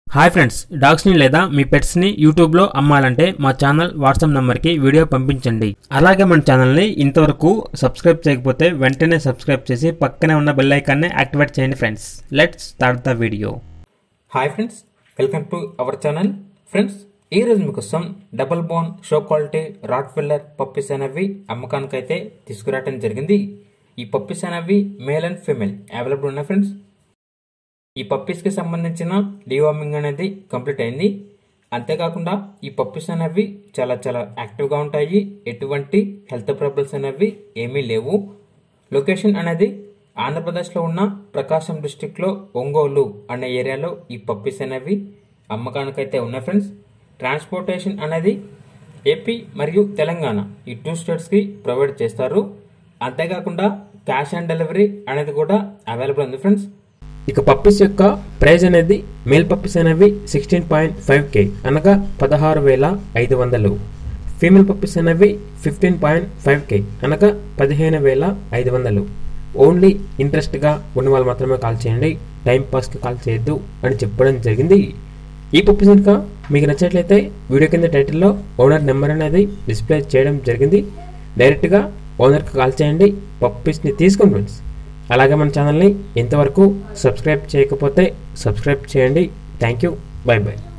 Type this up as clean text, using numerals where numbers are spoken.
Hi friends, డాగ్స్ని లేదా మీ పెట్స్ని యూట్యూబ్లో అమ్మాలంటే మా ఛానల్ వాట్సాప్ నెంబర్కి వీడియో పంపించండి. అలాగే మన ఛానల్ని ఇంతవరకు సబ్స్క్రైబ్ చేయకపోతే వెంటనే సబ్స్క్రైబ్ చేసి పక్కనే ఉన్న బెల్ ఐకాన్ని యాక్టివేట్ చేయండి friends. Let's start the video. Hi friends, welcome to our channel. Friends, ఈ రోజు మీకోసం double bone show quality rottweiler puppies అనేవి అమ్మకానికైతే తీసుకురావడం జరిగింది. ఈ పప్పీస్ అనేవి మేల్ అండ్ ఫీమేల్ అవైలబుల్ ఉన్నాయి ఫ్రెండ్స్. ఈ పప్పీస్కి సంబంధించిన డీవార్మింగ్ అనేది కంప్లీట్ అయింది. అంతేకాకుండా ఈ పప్పీస్ అనేవి చాలా యాక్టివ్గా ఉంటాయి. ఎటువంటి హెల్త్ ప్రాబ్లమ్స్ అనేవి ఏమీ లేవు. లొకేషన్ అనేది ఆంధ్రప్రదేశ్లో ఉన్న ప్రకాశం డిస్టిక్లో ఒంగోలు అనే ఏరియాలో ఈ పప్పీస్ అనేవి అమ్మకానికైతే ఉన్నాయి ఫ్రెండ్స్. ట్రాన్స్పోర్టేషన్ అనేది ఏపీ మరియు తెలంగాణ ఈ 2 స్టేట్స్కి ప్రొవైడ్ చేస్తారు. అంతేకాకుండా క్యాష్ ఆన్ డెలివరీ అనేది కూడా అవైలబుల్ ఉంది ఫ్రెండ్స్. ఇక పప్పీస్ యొక్క ప్రైస్ అనేది మేల్ పప్పీస్ అనేవి 16.5K అనగా 16,500. ఫీమేల్ పప్పీస్ అనేవి 15.5K అనగా 15,500. ఓన్లీ ఇంట్రెస్ట్గా ఉన్న వాళ్ళు మాత్రమే కాల్ చేయండి, టైం పాస్కి కాల్ చేయొద్దు అని చెప్పడం జరిగింది. ఈ పప్పీస్ ఇంకా మీకు నచ్చినట్లయితే వీడియో కింద టైటిల్లో ఓనర్ నెంబర్ అనేది డిస్ప్లే చేయడం జరిగింది. డైరెక్ట్గా ఓనర్కి కాల్ చేయండి, పప్పీస్ని తీసుకోండి ఫ్రెండ్స్. అలాగే మన ఛానల్ని ఇంతవరకు సబ్స్క్రైబ్ చేయకపోతే సబ్స్క్రైబ్ చేయండి. Thank you, bye by.